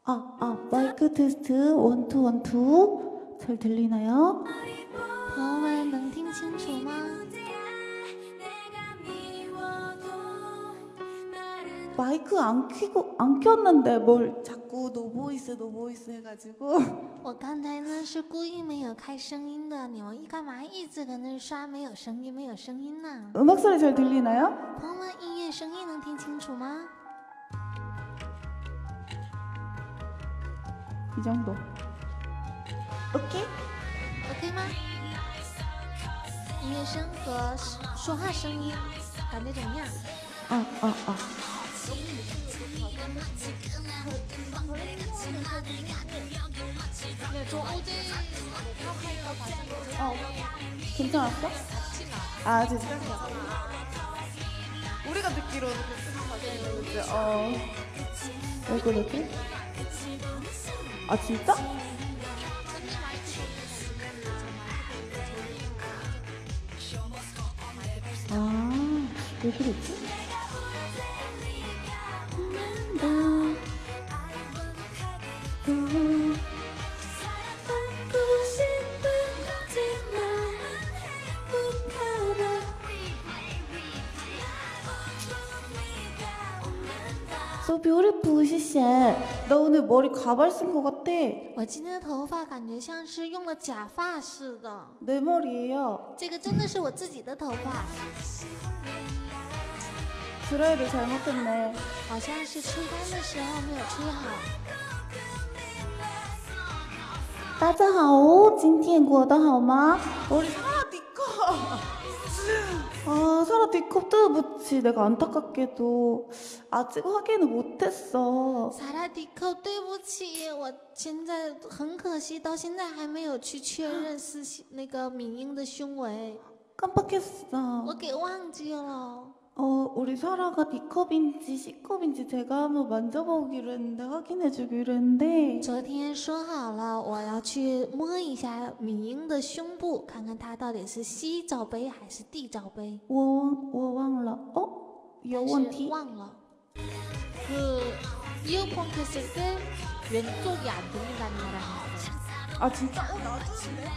마이크 테스트 원투 원투 잘 들리나요? 朋友们能听清楚吗？ 마이크 안 켰는데 뭘 자꾸 노보이스 해가지고 我刚才呢是故意没有开声音的，你们干嘛一直搁那刷没有声音呢？ 음악 소리 잘 들리나요? 朋友们，音乐声音能听清楚吗？ 이 정도. 오케이? OK 吗？音乐声和说话声音感觉怎么样？ 괜찮았어? 진짜? 우리가 듣기로는 왜 그러지? 진짜? 왜 그랬지? So beautiful, 谢谢. 너 오늘 머리 가발 쓴 것 같아. 我今天的头发感觉像是用了假发似的。 내 머리예요. 这个真的是我自己的头发， 드라이를 잘못했네. 好像是吹干的时候没有吹好。 大家好，今天过得好吗? 우리 사라 D컵. 사라 D컵 붙이 내가 안타깝게도 아직 확인을 못했어. 萨拉迪寇，对不起，我现在很可惜，到现在还没有去确认那个敏英的胸围， 깜빡했어. 我给忘记了。 우리 사라가 D컵인지 C컵인지 제가 한번 만져보기로 했는데 확인해주기로 했는데 昨天说好了，我要去摸一下敏英的胸部，看看它到底是 C 罩杯还是 D 罩杯。 我忘了.有问题? 忘了。 그 이어폰 켰을 때 왼쪽이 안 들린다는 거라는 거. 진짜? 나도 그래?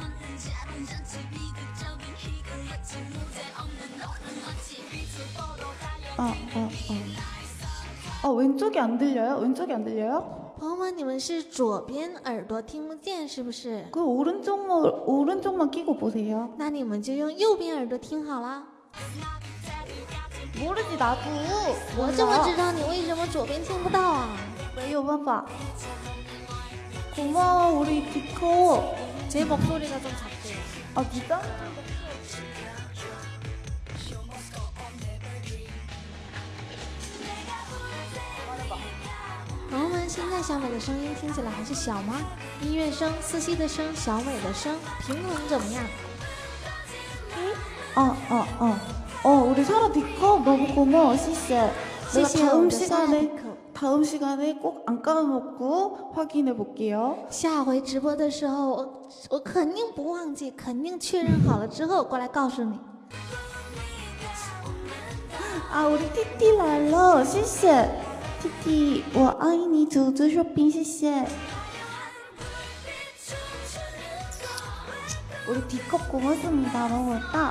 왼쪽이 안 들려요? 왼쪽이 안 들려요? 朋友们，你们是左边耳朵听不见是不是？ 그 오른쪽만 끼고 보세요. 那你们就用右边耳朵听好了。 모르지 나도. 我怎么知道你为什么左边听不到啊？ 왜요, 봐봐. 고마워, 우리 디코. 제 목소리가 좀 작대요. 진짜? 朋友们，现在小美的声音听起来还是小吗？音乐声、四希的声、小美的声，平衡怎么样？ 우리 사라 디컵 너무 고마워, 시시해. 내가 시시해, 다음 시간에 꼭 안 까먹고 확인해 볼게요. 下回直播的时候，我肯定不忘记，肯定确认好了之后过来告诉你。 우리 티티 랄러, 시시해. 티티, 我爱你组织 쇼핑, 시시해. 우리 디컵 고맙습니다. 너무 멋있다.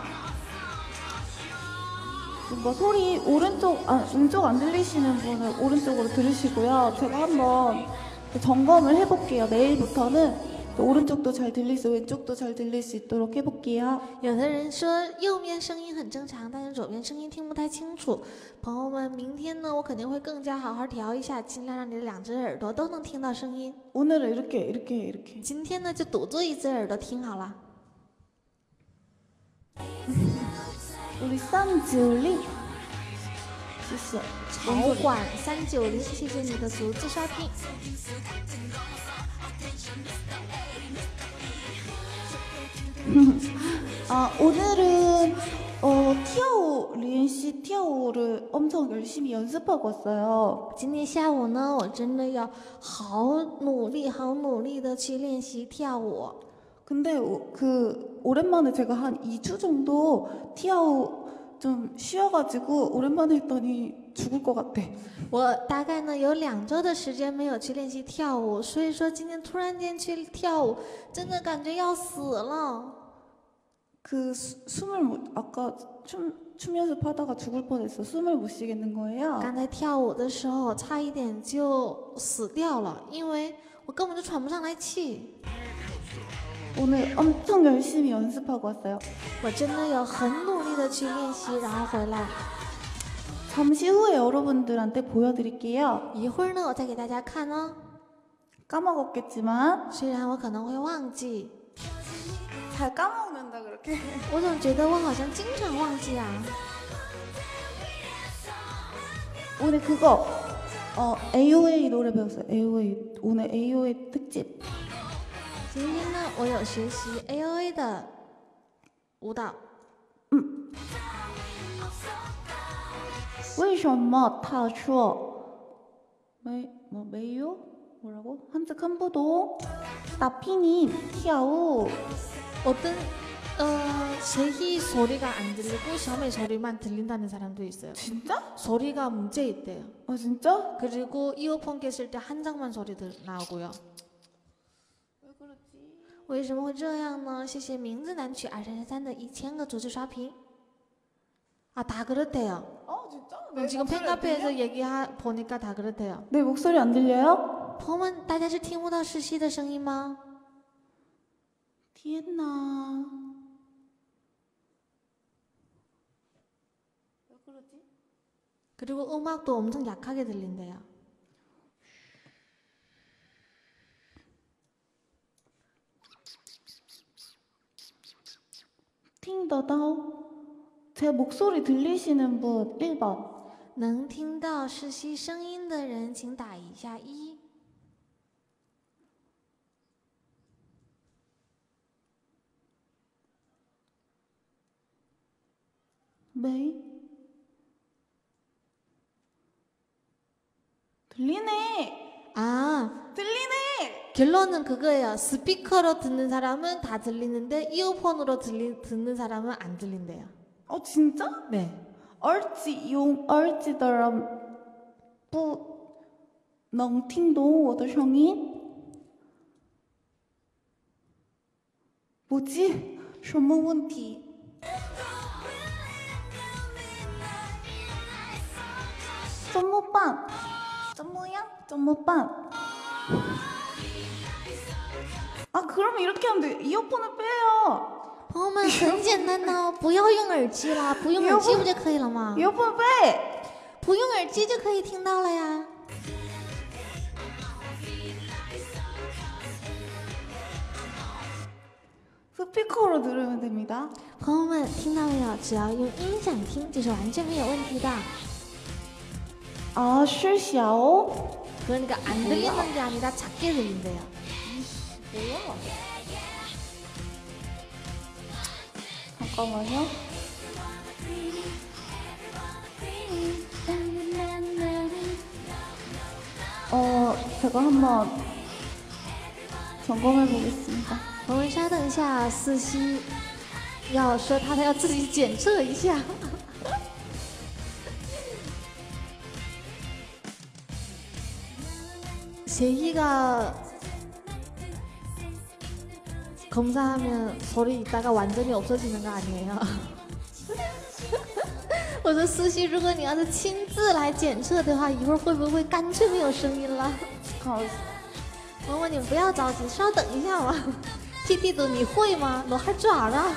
소리 왼쪽 안 들리시는 분은 오른쪽으로 들으시고요. 제가 한번 점검을 해볼게요. 내일부터는 오른쪽도 잘 들릴 수, 왼쪽도 잘 들릴 수 있도록 해볼게요. 有的人说右边声音很正常，但是左边声音听不太清楚。朋友们，明天呢，我肯定会更加好好调一下，尽量让你的两只耳朵都能听到声音。 오늘은 이렇게. 今天呢，就堵住一只耳朵听好了。 우리 쌍지울리, 시시. 潮管390，谢谢你的逐字刷屏。 오늘은 리엔 씨跳舞를 엄청 열심히 연습하고 왔어요. 今天下午呢，我真的要好努力的去练习跳舞。 근데 오랜만에 제가 한 2주 정도 좀 쉬어가지고 오랜만에 했더니 죽을 것 같아. 我大概呢有2周的时间没有去练习跳舞，所以说今天突然间去跳舞，真的感觉要死了。 그 숨을 못 아까 춤 연습하다가 죽을 뻔했어. 숨을 못 쉬겠는 거예요. 刚才跳舞的时候差一点就死掉了，因为我根本就喘不上来气。 오늘 엄청 열심히 연습하고 왔어요. 我真的有很努力的去练习，然后回来。 잠시 후에 여러분들한테 보여드릴게요. 一会儿呢，我再给大家看哦。 까먹었겠지만 虽然我可能会忘记， 잘 까먹는다 그렇게. 我总觉得我好像经常忘记啊。 오늘 그거 AOA 노래 배웠어요. AOA 오늘 AOA 특집. 今天呢，我有学习 AOA 的舞蹈。 为什么他说没有 뭐라고? 한즉 한부도 나피님 跳舞 어떤 제희 소리가 안 들리고 셔메 소리만 들린다는 사람도 있어요. 진짜? 소리가 문제 있대요. 아 진짜? 그리고 이어폰 꼈을 때 한 장만 소리 나오고요. 为什么会这样呢？谢谢名字难取233的1000个逐字刷屏。아, 다 그렇대요. 진짜? 지금 팬카페에서 보니까 다 그렇대요. 내 목소리 안 들려요? 朋友们，大家是听不到世熙的声音吗？ 天哪 왜 그러지? 그리고 음악도 엄청 약하게 들린대요. 팅더더 제 목소리 들리시는 분 1번 能听到世熙声音的人，请打一下1。 네 들리네 아, 들리네 결론은 그거예요. 스피커로 듣는 사람은 다 들리는데 이어폰으로 듣는 사람은 안 들린대요. 진짜? 네. 儿子的人不能听懂我的声音 뭐지? 什么问题? 좀么办? 怎么样?怎么办? 아 그러면 이렇게 하면 돼. 이어폰을 빼요. 朋友们，很简单的，不要用耳机啦，不用耳机不就可以了吗？ 이어폰 빼. 不用耳机就可以听到了呀。 스피커로 들으면 됩니다. 朋友们，听到没有？只要用音响听，就是完全没有问题的。 아, 是小? 그러니까 안 들리는 게 아니라 작게 들린대요. 뭐야? 잠깐만요. 제가 한번 점검해 보겠습니다. 我们稍等一下，思熙要说他要自己检测一下。제희가 검사하면 소리 있다가 완전히 없어지는 거 아니에요? 我说思熙，如果你要是亲自来检测的话，一会儿会不会干脆没有声音了？朋友们，你们不要着急，稍等一下嘛。TT 도你会吗？너 할 줄 알아?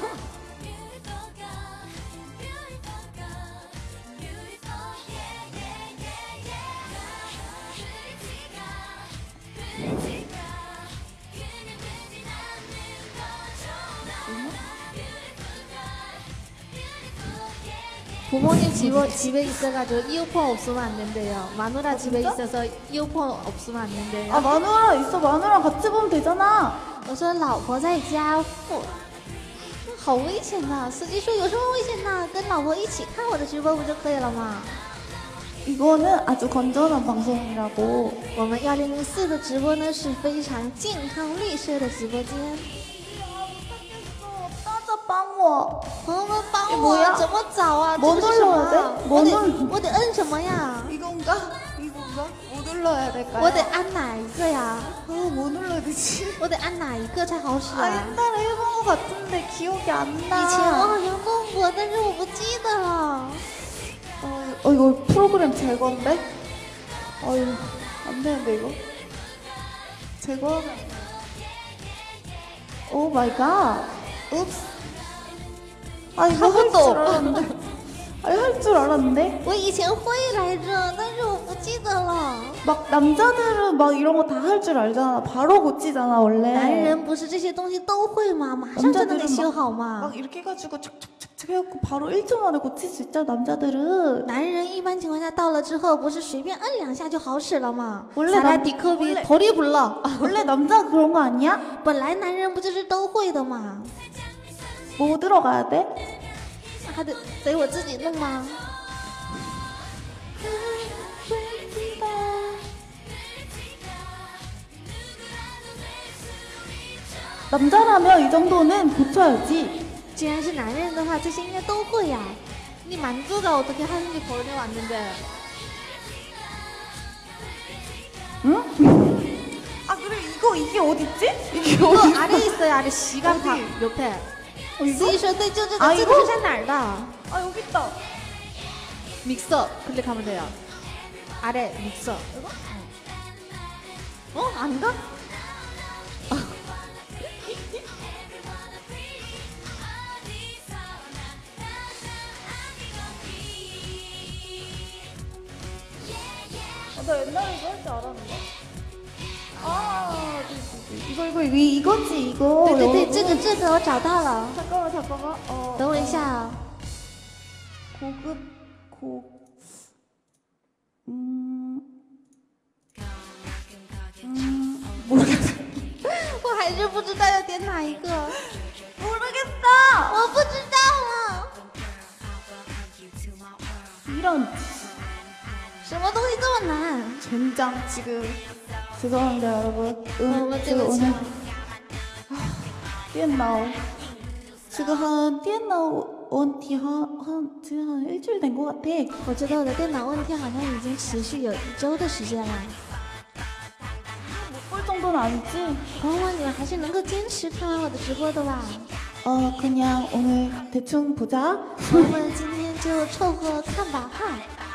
부모님 집에 있어가지고 이어폰 없으면 안 된대요. 마누라 집에 있어서 이어폰 없으면 안 된대요. 아, 마누라 있어. 마누라 같이 보면 되잖아. 我说老婆在家好危险呐！司机说有什么危险呐？跟老婆一起看我的直播不就可以了吗？ 이거는 아주 건전한 방송이라고. 我们1004的直播呢是非常健康绿色的直播间。 따자 빵워. 我。 朋友们帮我， 哎뭐야 怎么找啊？ 뭐 这个是什么 눌러야 돼 啊？ 뭐 我得摁什么呀？ 이건가? 뭐 눌러야 될까요? 我得按哪一个呀？ 뭐 눌러야 되지? 我得按哪一个才好使 아 啊？ 옛날에 해본 것 같은데 기억이 안 以前我 나. 好像弄过，但是我不记得了。 이거 프로그램 제거인데? 이거 안 되는데 이거? 제거? 오 마이 갓. 읍스. 이거 할 줄 알았는데. 할 줄 알았는데? 我以前会来着，但是我不记得了。 막 남자들은 막 이런 거 다 할 줄 알잖아. 바로 고치잖아 원래. 男人不是这些东西都会吗？马上就能给修好吗？ 막 이렇게 해가지고 착착착착 해갖고 바로 1초 만에 고칠 수 있잖아 남자들은. 男人一般情况下到了之后，不是随便摁两下就好使了吗？ 원래 사라 남- 디컵이 원래- 돌이 불러。 원래 남자 그런 거 아니야? 本来男人不就是都会的吗？ 뭐 들어가야 돼? 那还得我自己弄吗？ 남자라면 이 정도는 고쳐야지. 既然是男人的话，这些应该都会呀。你만두가 어떻게 하는지 보려왔는데. 응? 그래 이게 어딨지? 이게 이거 어디? 아래 있어요. 아래 시간판 어디? 옆에. 이거? 所以说对，就这个 아 这 이거? 个是在哪儿的？ 여기 있다. 믹서 클릭하면 돼요. 아래 믹서. 이거? 아닌가? 나 옛날에 이거 할 줄 알았는데. 이거지 이거. 对对对， 여러분. 这个我找到了。 잠깐만. 等我一下啊。 모르겠어. 我还是不知道要点哪一个， 모르겠어. 我不知道了。 이런 什么东西这么难？ 젠장 지금 죄송합니다 여러분. 对 지금 不起 오늘 。 电脑 지금 한 电脑 원티 지금 한 일주일 된 것 같아. 我觉得我的电脑问题好像已经持续有1周的时间了。 못 볼 정도는 아니지. 朋友们，你们还是能够坚持看完我的直播的吧？ 그냥 오늘 대충 보자. 朋友们，今天就凑合看吧，哈。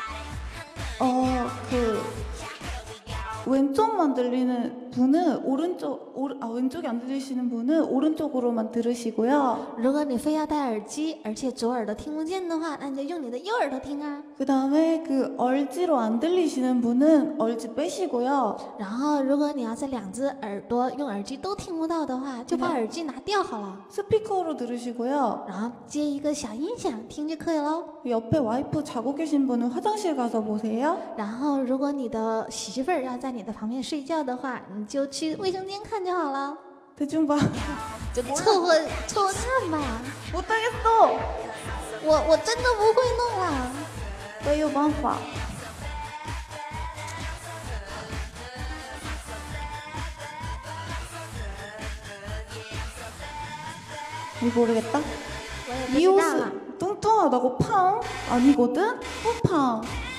왼쪽만 들리는 분은 왼쪽이 안 들리시는 분은 오른쪽으로만 들으시고요. 如果你非要戴耳机，而且左耳朵听不见的话，那你就用你的右耳朵听啊。 그 다음에 얼지로 안 들리시는 분은 얼지 빼시고요. 然后，如果你要在2只耳朵用耳机都听不到的话，就把耳机拿掉好了， 스피커로 들으시고요. 然后接一个小音响听就可以喽。 옆에 와이프 자고 계신 분은 화장실 가서 보세요. 然后，如果你的媳妇儿要在你的旁边睡觉的话，你就去卫生间看就好了， 대충 봐. 就凑合看吧。 못하겠어. 我真的不会弄了。 왜요, 방파? 모르겠다. 我也不 이 知道 옷은 了。 뚱뚱하다고 팡? 아니거든? 팡.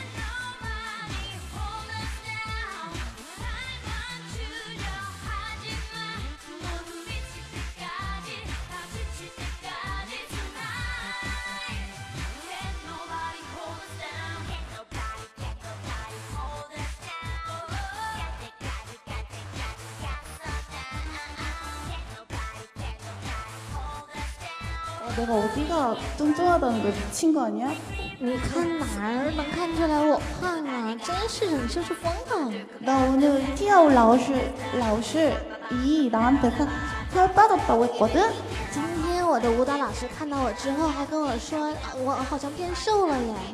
내가 어디가 뚱뚱하다는 걸 미친 거 아니야? 你看哪儿能看出来我胖啊？真是的，你说是疯了。 나 오늘 티아오 라오스 이 나한테 살 빠졌다고 했거든? 今天我的舞蹈老师看到我之后，还跟我说，我好像变瘦了耶。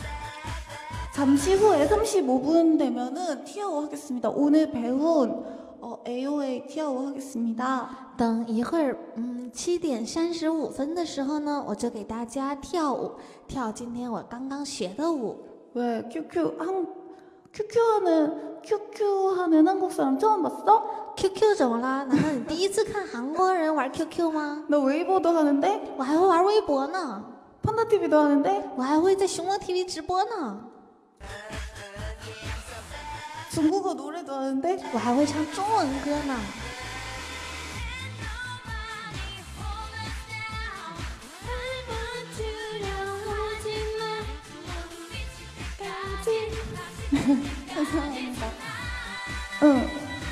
잠시 후에 35분 되면은 티아오 하겠습니다. 오늘 배운 AOA 跳舞 하겠습니다. 等一会儿，7点35分的时候呢，我就给大家跳舞，跳今天我刚刚学的舞。 왜 QQ하는 한국 사람 처음 봤어? QQ 怎么了？难道你第一次看韩国人玩 QQ 吗？ 너 웨이보도 하는데? 我还会玩微博呢， 판다 TV도 하는데? 我还会在熊猫 TV 直播呢， 중국어 노래도 하는데? 我还会唱中文歌呢。 감사합니다. 응.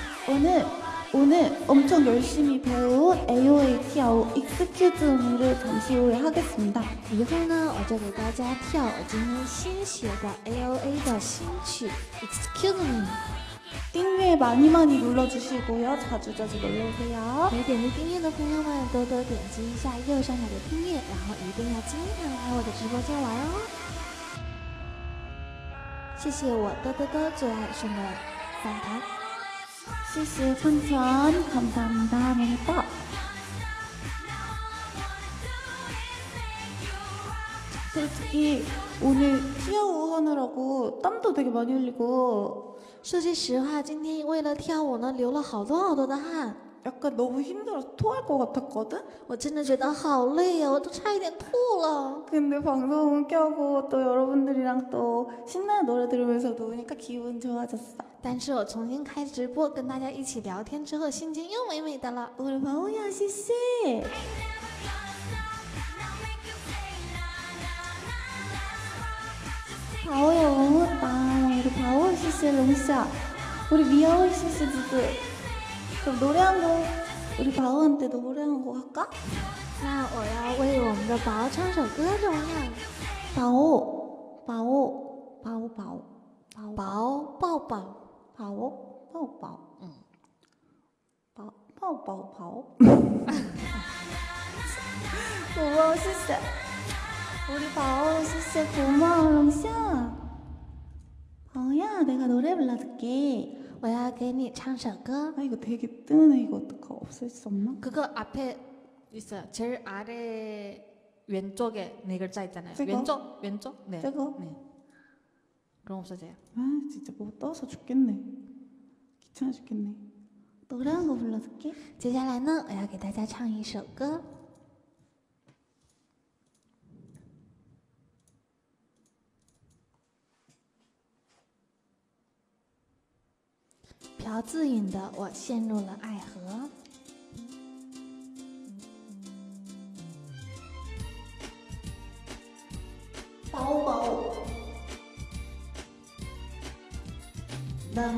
오늘 엄청 열심히 배운 AOA 跳舞 Excuse me를 잠시 후에 하겠습니다. 以后呢，我就给大家跳我今天新学的 AOA 的新曲 Excuse Me。 订阅 많이 눌러주시고요. 자주 놀러오세요. 没点击订阅的朋友们，多多点击一下右上角的订阅，然后一定要经常来我的直播间玩哦。谢谢我最爱送的饭团。 시시 천천 감사합니다. 먹었다. 솔직히 오늘 티아오 하느라고 땀도 되게 많이 흘리고 说句实话，今天为了跳舞呢，流了好多的汗， 약간 너무 힘들어서 토할 것 같았거든? 我真的觉得好累呀，我都差一点吐了。 근데 방송 켜고 또 여러분들이랑 또 신나는 노래 들으면서 노니까 기분 좋아졌어. 但是我重新开直播，跟大家一起聊天之后，心情又美美的了。 우리 바오야 시시. 바오야 먹었다. 우리 바오 시시 롱샤. 우리 미아오 시시 지도. 그럼 노래 한 곡 우리 바오한테 노래 한 곡 할까? 那我要为我们的宝唱首歌怎么样？ 바오. 宝抱抱。 바오. 바오. 고마워 시시. 우리 바오 시시 고마워 롱샤. 바오야 내가 노래 불러줄게. 我要给你唱首歌。 아 이거 되게 뜨네. 이거 어떡하 없앨 수 없나? 그거 앞에 있어요. 제일 아래 왼쪽에 네 글자 있잖아요. 저거? 왼쪽. 네. 저거? 네. 그럼 없어져요. 아 진짜 뭐 떠서 죽겠네. 귀찮아 죽겠네. 노래 한 곡 불러줄게. 接下来呢，我要给大家唱一首歌。 朴智允的《我陷入了爱河》。 바오. 나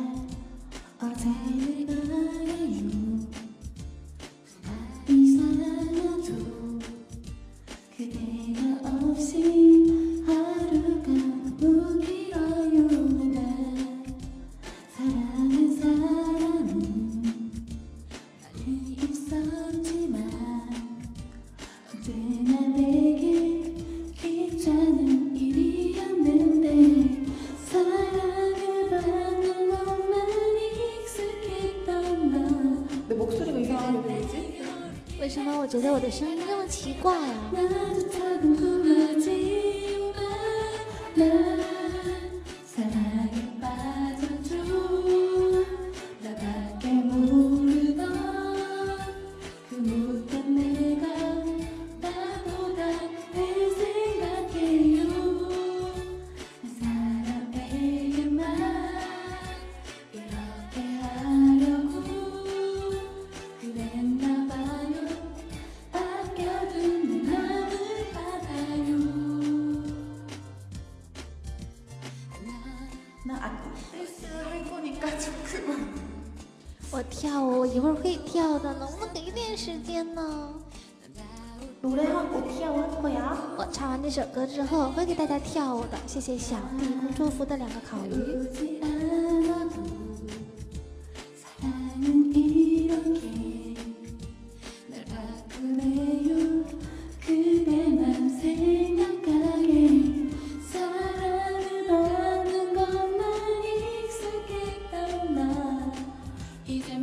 어제를 말해요. 이상하도 그대가 없이 하루가 너무 길어요. 나 사랑한 사람은 많이 있었지만 언제나 내게 귀찮은 일이었는데 사랑을 받는 것만 익숙했던 나. 내 목소리가 이상하게 들리지? 为什么我觉得我的声音那么奇怪啊？ 나도 궁금하지만 난 사랑에 빠졌죠. 나밖에 모르던 그 못된 내가 나보다 늘 생각해요. 한 사람에게만 이렇게 하려고 그랬나 봐요. 아껴둔 내 맘을 받아요. 나 아티스트 할 거니까 조금. 我跳舞，我一会儿会跳的，能不能给一点时间呢？ 노래하고 티아오 할 거야. 我唱完这首歌之后会给大家跳舞的。谢谢小弟工作服的2个烤鱼。 보지 않아도 사랑은 이렇게 날 바꾸네요. 그대만 생각하게 사랑을 받는 것만 익숙했던 나 이제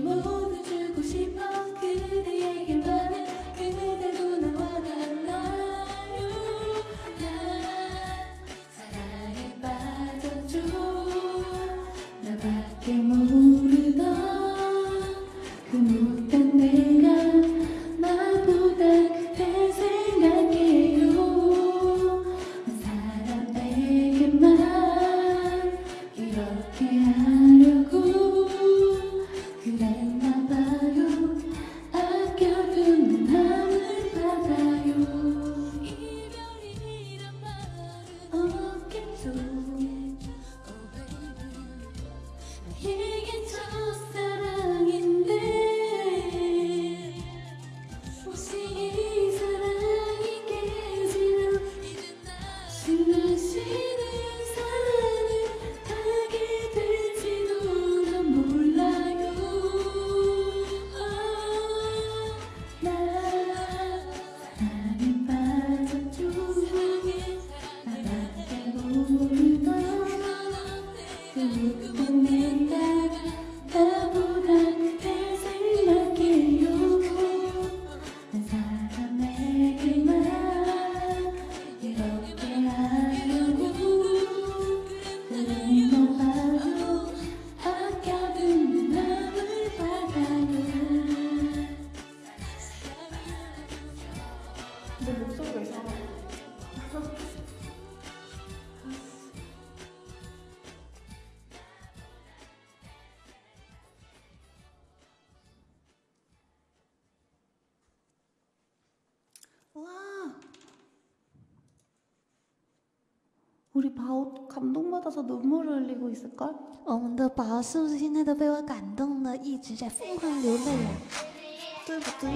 우리 바오 감동받아서 눈물을 흘리고 있을걸? 我们的宝是不是现在都被我感动的，一直在疯狂流泪啊？ 对不对？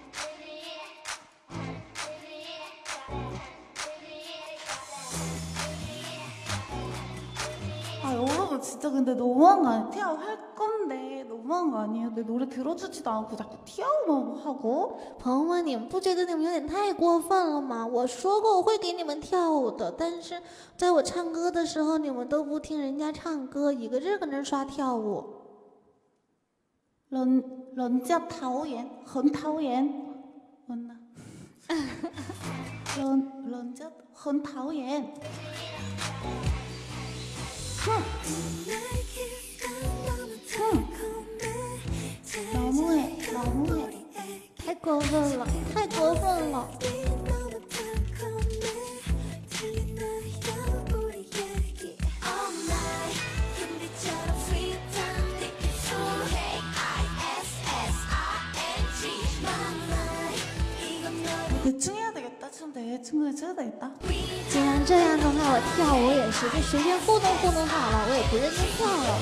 아 여러분 진짜 근데 너무한 거 아니에요? 티아오 할 건데 너무한 거 아니에요? 내 노래 들어주지도 않고 자꾸 티아오만 하고 朋友们，你们不觉得你们有点太过分了吗？我说过我会给你们跳舞的，但是在我唱歌的时候，你们都不听人家唱歌，一个劲儿搁那刷跳舞。 人家讨厌，很讨厌，맞나？人家很讨厌。 너무해, 너무해. 太过分了，太过分了！ 대충 해야 되겠다. 좀 대충 해줘야 되겠다. 既然这样的话，我跳舞也是就随便糊弄糊弄好了，我也不认真跳了。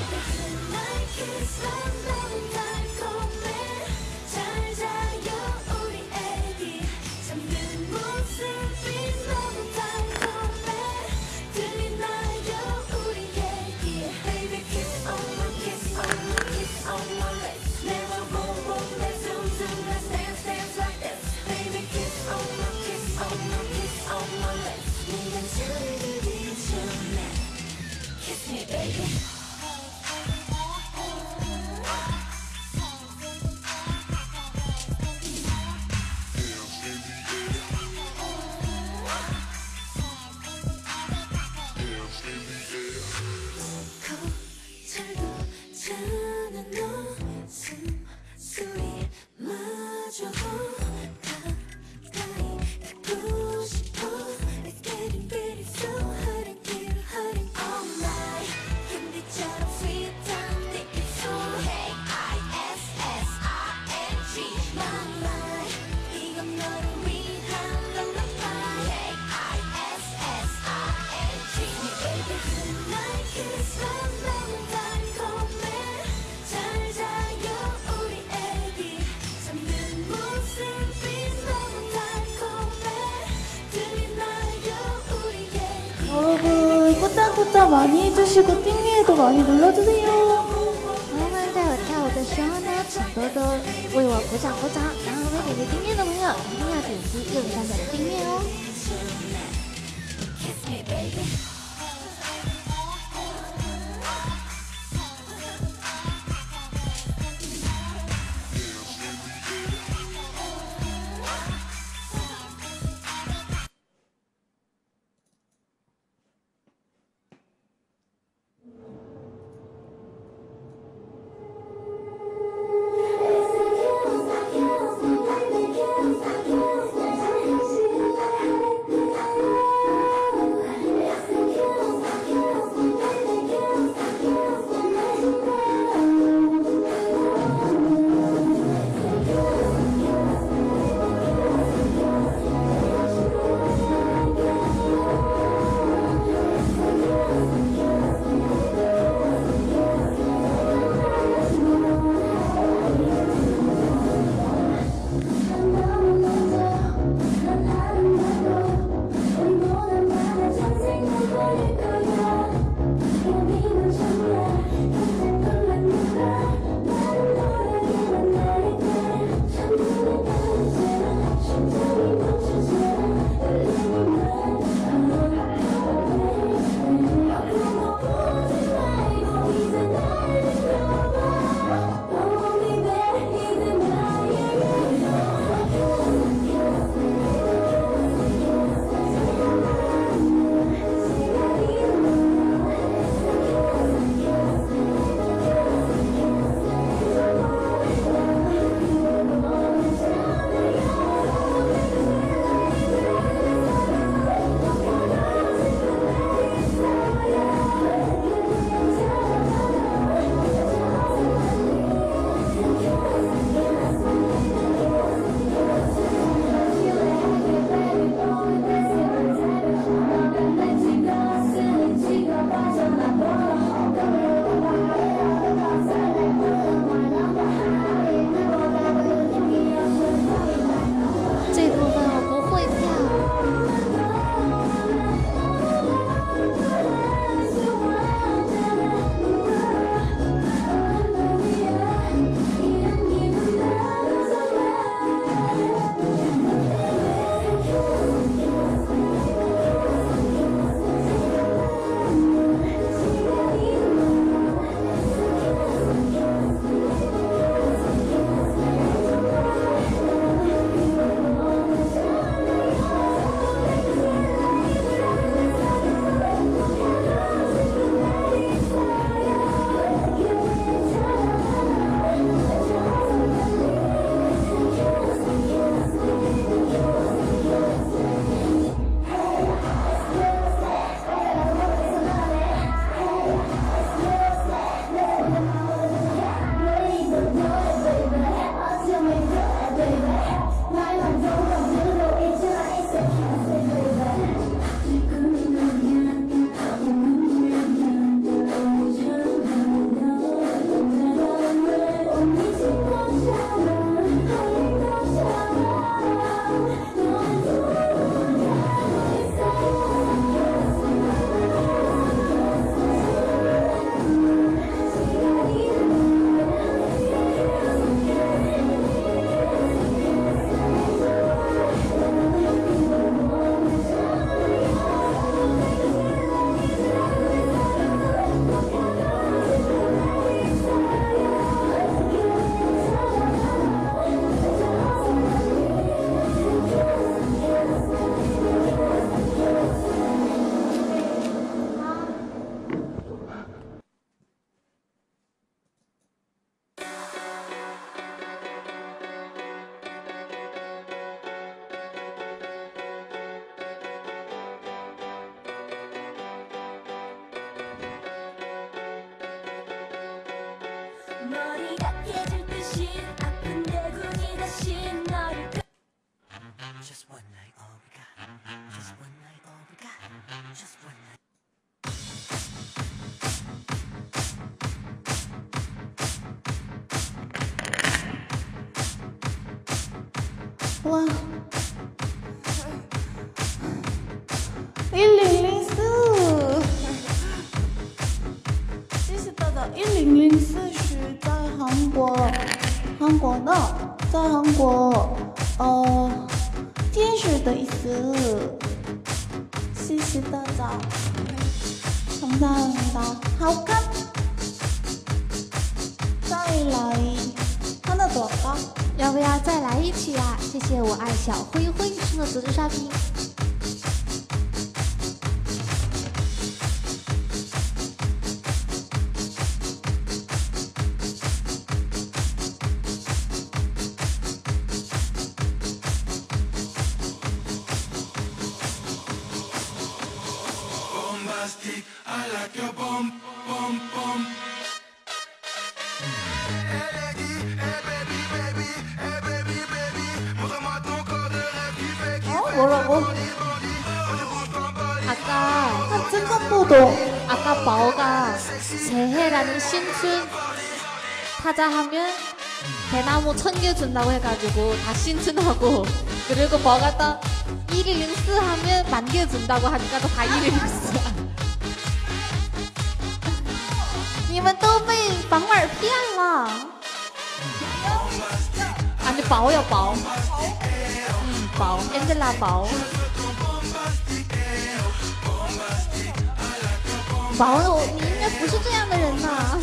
여러분 꾸짝꾸짝 많이 해주시고 띵위에도 많이 눌러주세요. 朋友们，在我跳舞的时候呢，请多多为我鼓掌鼓掌，然后未点击订阅的朋友一定要点击右上角的订阅哦。 Yes. 우와. 1004谢谢大家。1004是在韩国，呢，在韩国，天使的意思。谢谢大家，감사합니다。好看。再来，하나 더 할까？ 要不要再来一曲啊？谢谢我爱小灰灰送的组织刷屏。 I like your bum, bum, bum. Elle dit, hey baby, baby, hey baby, baby. Montre-moi ton corps de rêve qui fait qui 뭐라고? 아까 세컨보도 아까 바오가 새해라는 신춘 타자 하면 대나무 1000개 준다고 해가지고 다 신춘하고 그리고 바오가 또 1104 하면 10,000개 준다고 하니까 또 다 1104. 你们都被绑耳骗了。 아니 바오야 바오. 바오. 엔젤라 바오. 바오, 你应该不是这样的人呐。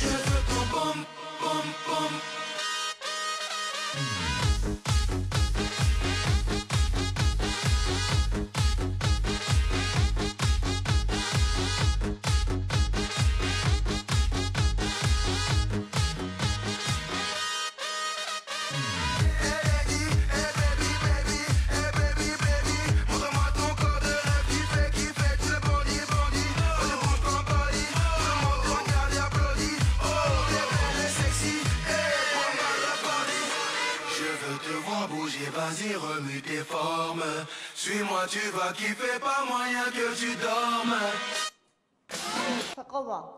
Vas-y, remue tes formes. Suis-moi, tu vas kiffer, pas moyen que tu dormes. 잠깐만.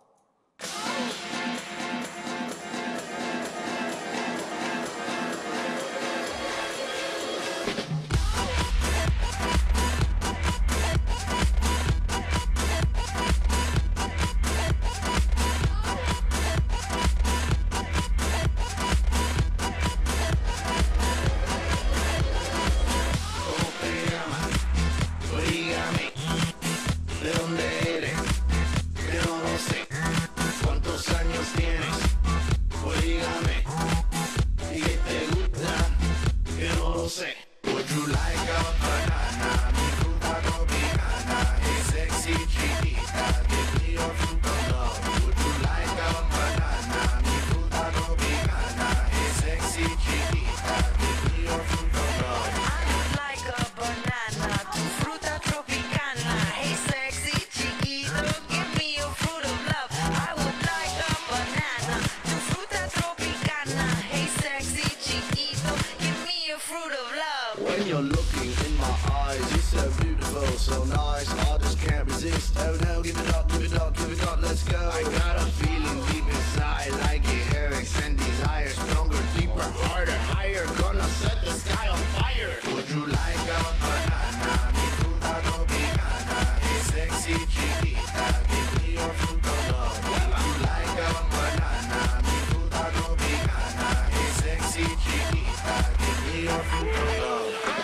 When you're looking in my eyes, you're so beautiful, so nice. I just can't resist. Oh no, give it up, give it up, give it up, let's go. I got a feeling deep inside, like it lyrics and desire. Stronger, deeper, harder, higher. Gonna set the sky on fire. Would you like a banana? Mi fruta tropicana. Hey, sexy chiquita, give me your fruit of love. Would you like a banana? Mi fruta tropicana. Hey, sexy chiquita, give me your fruit of love.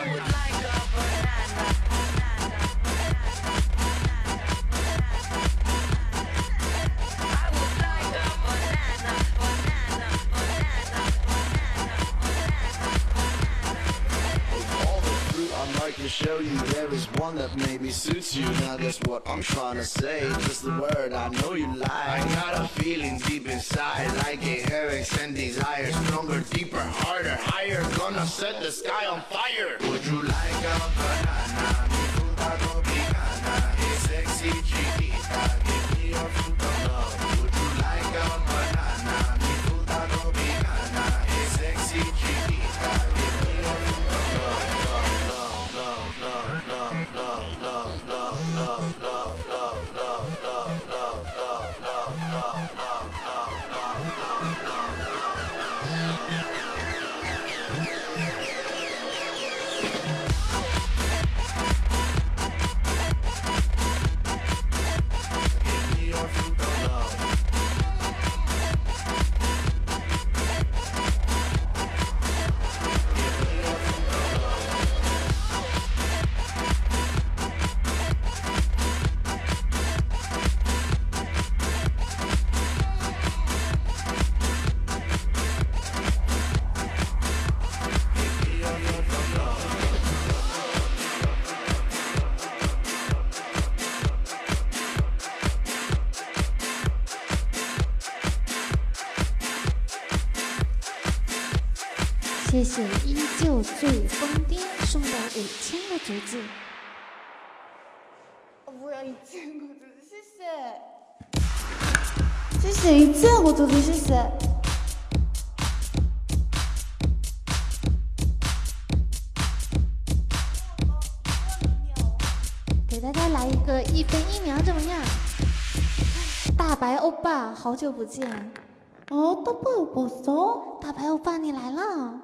To show you there is one that maybe suits you. Now that's what I'm trying to say, just the word I know you like. I got a feeling deep inside, like a lyrics and desire. Stronger, deeper, harder, higher. Gonna set the sky on fire. Would you like a banana? Mi fruta tropicana. Hey, sexy chiquita, give me your fruit of love. Would you like a banana? Mi fruta tropicana. Hey, sexy chiquita, give me your fruit of love. 谢谢依旧最疯癫送的5000个竹子。 뭐야 이 친구들 실세. 실세 이 친구들 실세. 给大家来一个1分1秒怎么样？大白欧巴，好久不见！ 떡밥 오빠 왔어? 大白欧巴，你来了！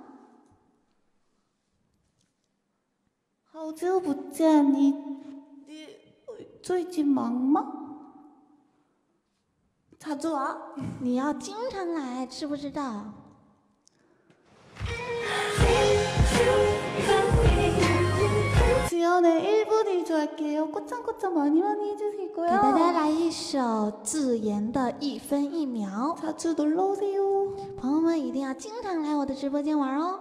好久不见，你最近忙吗？자주 와? 你要经常来，知不知道？ 지연의 1분 1조 할게요. 꼬창꼬창 많이 해주시고요. 给大家来一首自言的1分1秒。 자주 놀러 오세요. 朋友们一定要经常来我的直播间玩哦。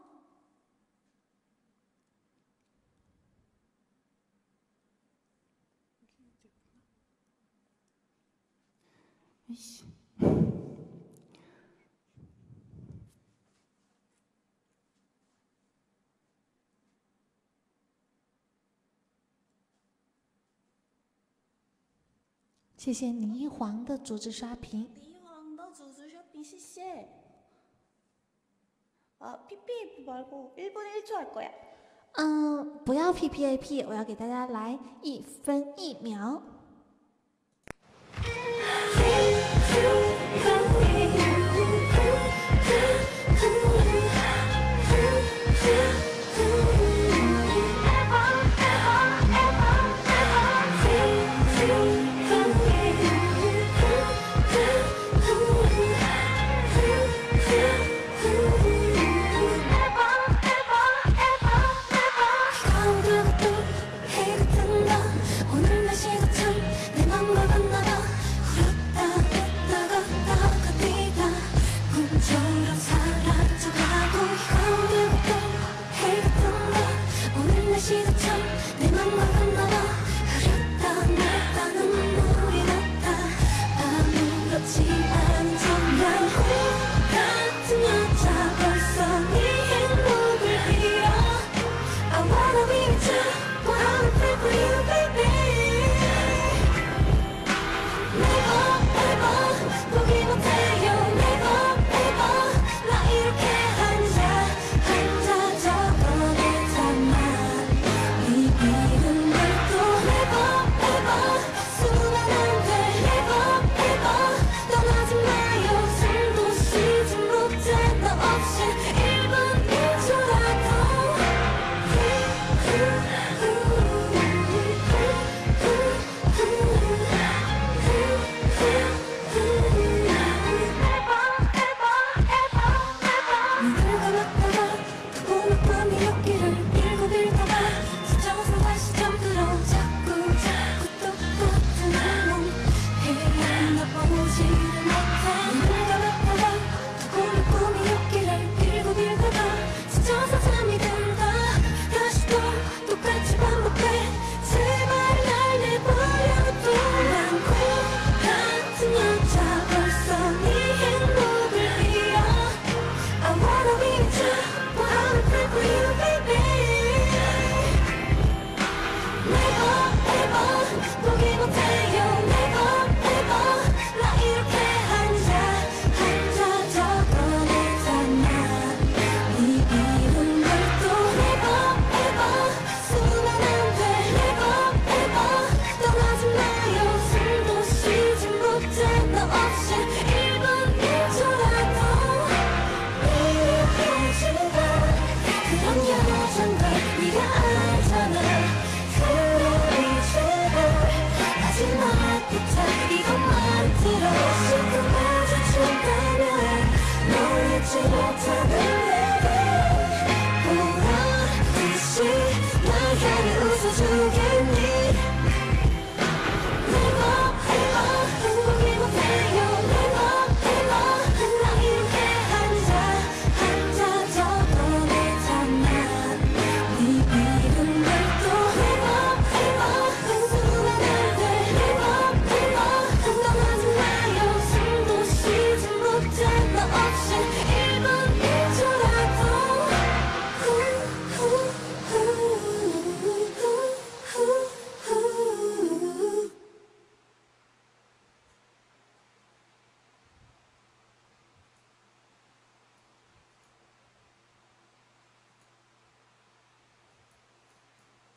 谢谢霓凰的竹子刷屏。 니왕도 주주 쇼핑 CC. PPAP 말고 1분 1초 할 거야. 不要 PPAP， 我要给大家来1分1秒。 오늘 날씨가 참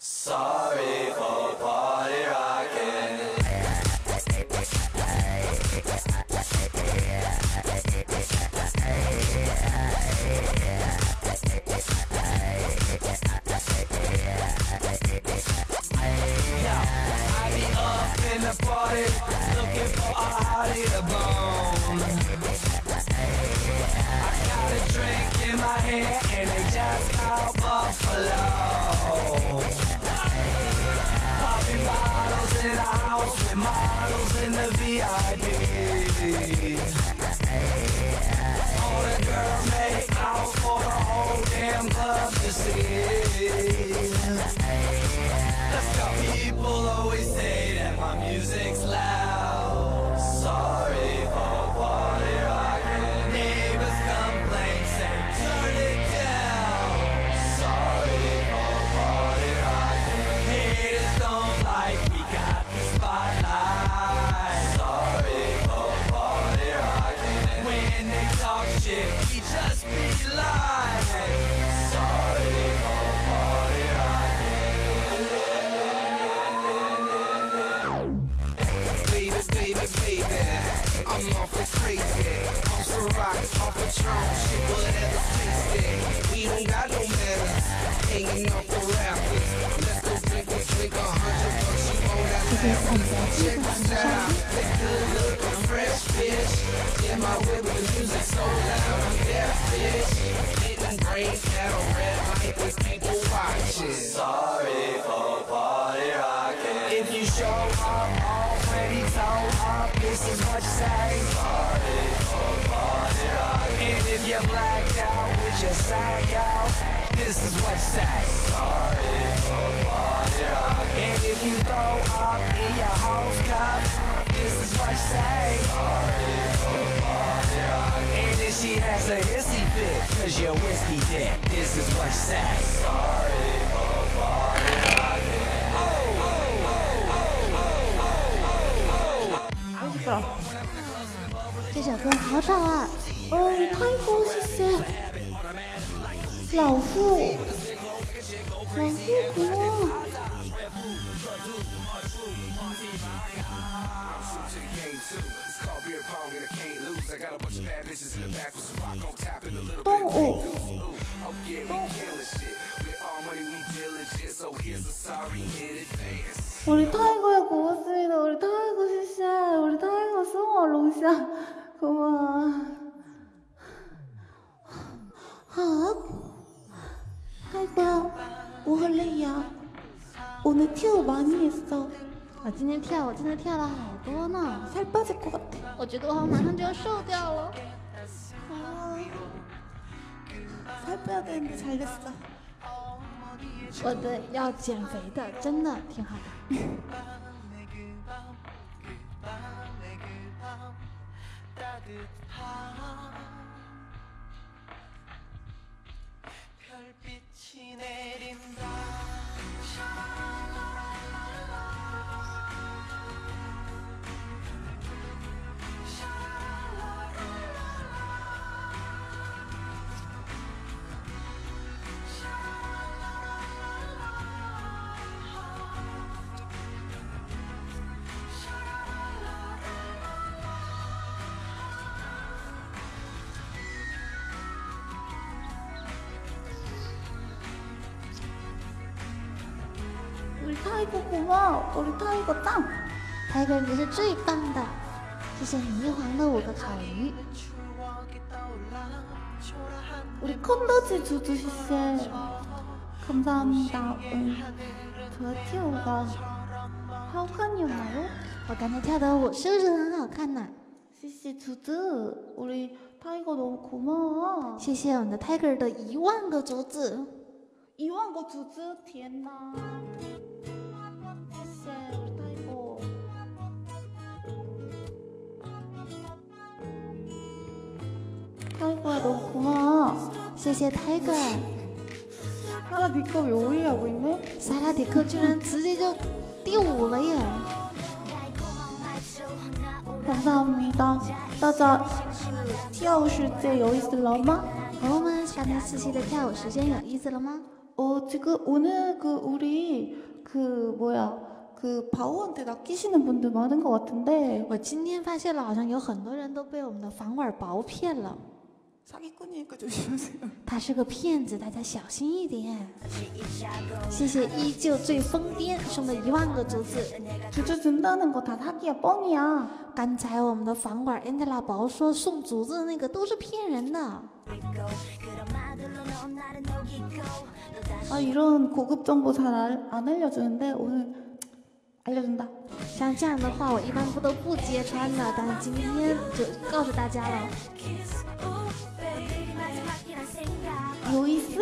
Sorry for party rocking. I be up in the party, looking for a hottie to bone. I got a drink in my hand and they just called Buffalo. Popping bottles in the house with models in the VIP. All the girls make out for the whole damn club to see. Let's go. People always say that my music's loud. Sorry for party rocking. Neighbors complain, say turn it down. Sorry for party rocking. Haters don't like we got the spotlight. Sorry for party rocking. When they talk shit, we just be lying. Sorry for party rocking. Baby, I'm off the crazy. On some rock, off a Patron, shit, whatever taste it. We don't got no manners, hanging off the rafters. Let's go drink $100, you own that last. Check this out, that good looking fresh fish. In my whip with the music so loud, I'm that fish. Hitting brains at a red light with people watching. Sorry for party rocking. If you show up already told up, this is what you say. Sorry for party rocking. And if you're blacked out with your sag out, this is what you say. Sorry for party rocking. And if you throw up in your house cup, this is what you say. Sorry for party rocking. And if she has a hissy fit, cause you're whiskey dick, this is what you say. Sorry for party rocking. 这首歌好吵啊！ 哦，太高谢谢。老傅，老傅고마워。 动物。 우리 타이거야 고맙습니다. 우리 타이거谢谢. 우리 타이거 승호 롱샤 고마워. 好, 타이거야, 我很累呀. 오늘跳舞 많이 했어. 我今天跳舞真的跳了好多呢， 살 빠질 것 같아. 我觉得我马上就要瘦掉了。 살 빼야 되는데 잘 됐어. 我的要减肥的，真的挺好的。 우리 타이거 고마워. 우리 타이거 짱. Tiger 你是最棒的，谢谢你一黄的5个烤鱼。 우리 컨더지 주주谢谢. 감사합니다. 저 티오가 하우칸이었나요? 我刚才跳的舞是不是很好看呢？ 씨씨 주주. 우리 타이거 너무 고마워. 谢谢我们的 Tiger 的1万个竹子。 2万거 주주.天哪. 谢谢 우리 타이거. 타이거야 너무 고마워. 谢谢 Tiger。 하나 니꺼 왜 5위 하고 있네? 萨拉迪克居然直接就第5了耶！ 감사합니다. 大家跳舞时间有意思了吗？ 朋友们，3天4期的跳舞时间有意思了吗？ 지금 오늘 우리 바오한테 낚이시는 분들 많은 것 같은데 我今天发现了，好像有很多人都被我们的房管薄骗了。 사기꾼이니까 조심하세요. 他是个骗子，大家小心一点。谢谢依旧最疯癫送的10000个竹子。 주주 준다는 거 다 사기야 뻥이야. 刚才我们的房管 Angela 薄说送竹子的那个都是骗人的。 이런 고급 정보 잘 안 알려주는데 오늘 알려준다. 像这样的话，我一般都不揭穿的，但是今天就告诉大家了。 요이스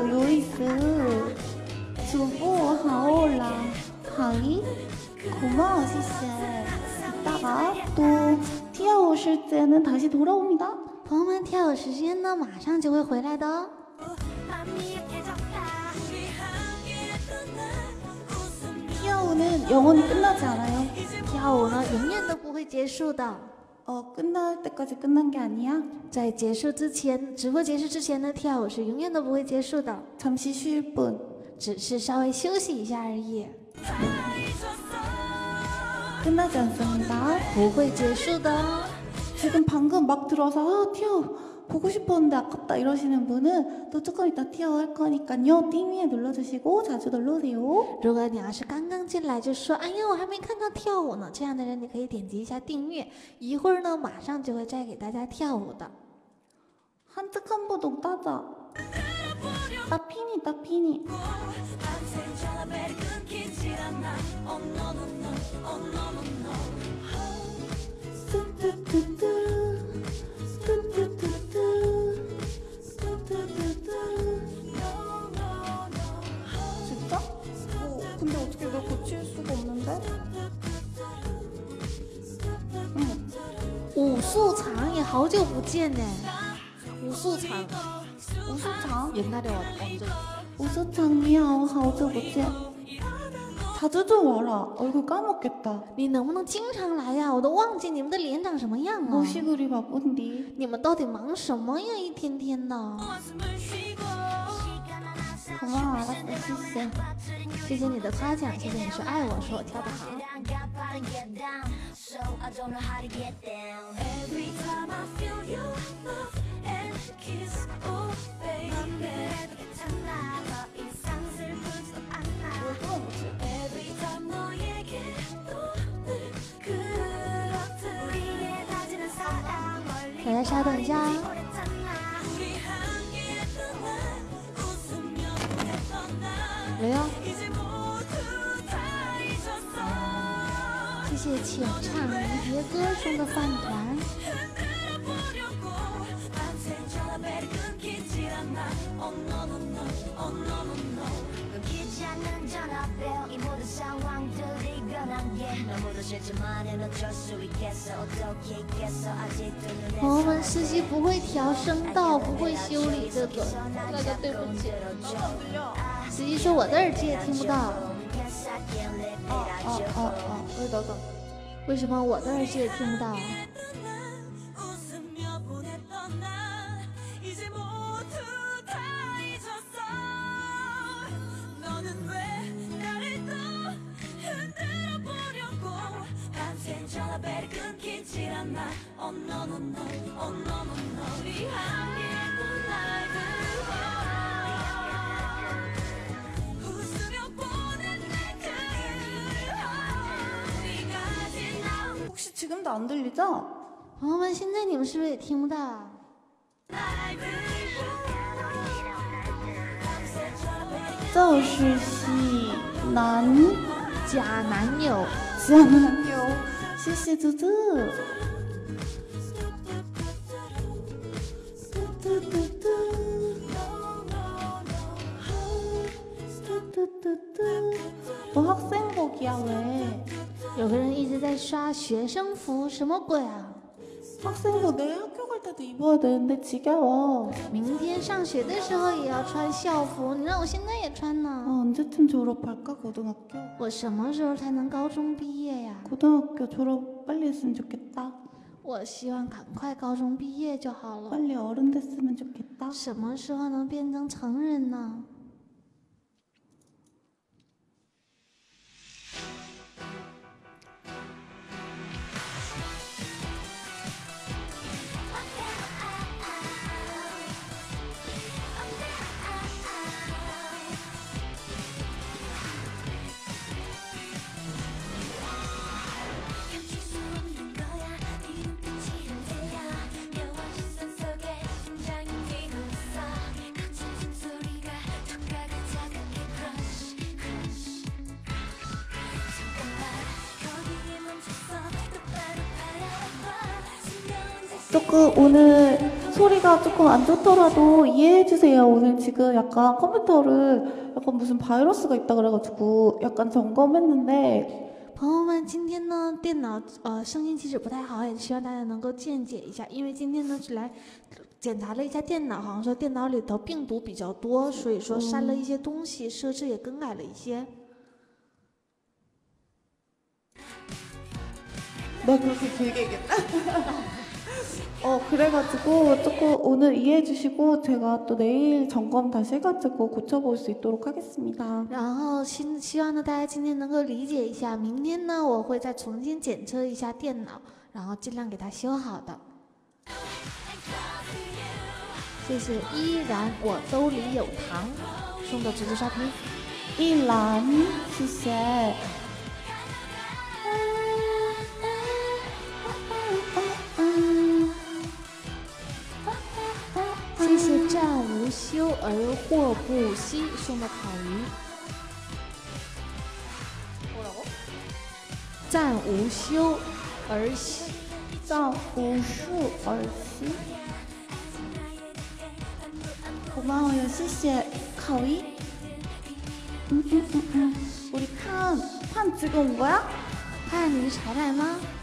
수고하올라 하이 고마워 시세. 이따가 또 티아 오실 때는 다시 돌아옵니다. 朋友们，跳舞时间呢，马上就会回来的哦。 티아오는 영원히 끝나지 않아요. 跳舞呢，永远都不会结束的。 끝날 때까지 끝난 게 아니야. 在结束之前，直播结束之前的跳舞是永远都不会结束的， 잠시 쉴 뿐. 只是稍微休息一下而已， 끝나지 않습니다. 不会结束的哦。 지금 방금 막 들어서 티아오 보고 싶었는데 아깝다 이러시는 분은 또 조금 이따 티아오 할 거니까요. 띵 위에 눌러주시고 자주 놀러오세요. 如果你要是刚刚进来就说，哎呀，我还没看到跳舞呢，这样的人你可以点击一下订阅，一会儿呢马上就会再给大家跳舞的。 한특 한 보동 따자. 따피니. 진짜? 근데 어떻게 내 고칠 수가 없는데? 武术场也好久不见呢，武术场， 우수창? 옛날에 왔던 적. 우수창이야. 하오저보지. 자주 좀 와라. 얼굴 까먹겠다. 你能不能经常来呀？我都忘记你们的脸长什么样了。 무시 그리 바쁜디. 你们到底忙什么呀？一天天的。 고마워 알았어 시세. 谢谢你的夸奖，谢谢你说爱我，说我跳得好。 大家稍等一下啊。 왜요？ 谢谢浅唱离别歌送的饭团。 朋友们，司机不会调声道，不会修理这个，大家对不起。司机说我的耳机也听不到。为什么我的耳机也听不到啊？ 혹시 지금도 안 들리죠? 朋友们，现在你们是不是也听不到啊？ 这是西南假男友， 지안한요 시시즈즈. 너 학생복이야 왜? 有个人一直在刷学生服，什么鬼啊？ 학생복 내 학교 갈 때도 입어야 되는데 지겨워. 明天上学的时候也要穿校服，你让我现在也穿呢？ 언제쯤 졸업할까 고등학교? 我什么时候才能高中毕业呀？ 고등학교 졸업 빨리 했으면 좋겠다. 我希望赶快高中毕业就好了。 빨리 어른 됐으면 좋겠다. 什么时候能变成成人呢？ 조금 오늘 소리가 조금 안 좋더라도 이해해 주세요. 오늘 지금 약간 컴퓨터를 약간 무슨 바이러스가 있다 그래가지고 약간 점검했는데 朋友们，今天呢，电脑声音其实不太好，也希望大家能够见解一下。因为今天呢是来检查了一下电脑，好像说电脑里头病毒比较多，所以说删了一些东西，设置也更改了一些。 나 그렇게 길게 얘기했나? 그래가지고 조금 오늘 이해해 주시고 제가 또 내일 점검 다시 해가지고 고쳐볼 수 있도록 하겠습니다. 然后希望呢大家今天能够理解一下，明天呢我会再重新检测一下电脑，然后尽量给它修好的。谢谢依然我兜里有糖送的直接刷屏。 이란 시세 谢谢战无休而祸不息送的烤鱼。战无休而息， 우슈 얼씨 고마워요 시시에 가위 우리 판 지금 온 거야? 看你是潮牌吗？